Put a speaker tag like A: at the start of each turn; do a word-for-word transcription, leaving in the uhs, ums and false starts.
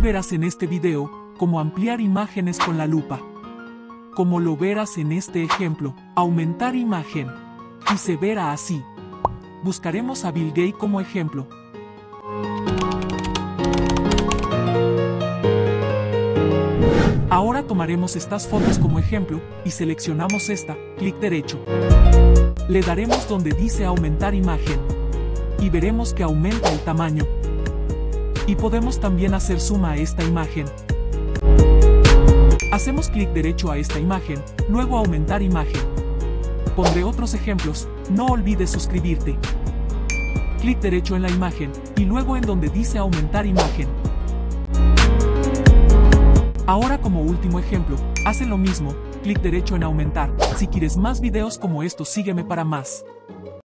A: verás en este video cómo ampliar imágenes con la lupa. Como lo verás en este ejemplo, aumentar imagen. Y se verá así. Buscaremos a Bill Gates como ejemplo. Ahora tomaremos estas fotos como ejemplo y seleccionamos esta, clic derecho. Le daremos donde dice aumentar imagen. Y veremos que aumenta el tamaño. Y podemos también hacer zoom a esta imagen. Hacemos clic derecho a esta imagen, luego aumentar imagen. Pondré otros ejemplos, no olvides suscribirte. Clic derecho en la imagen, y luego en donde dice aumentar imagen. Ahora como último ejemplo, hace lo mismo, clic derecho en aumentar. Si quieres más videos como estos sígueme para más.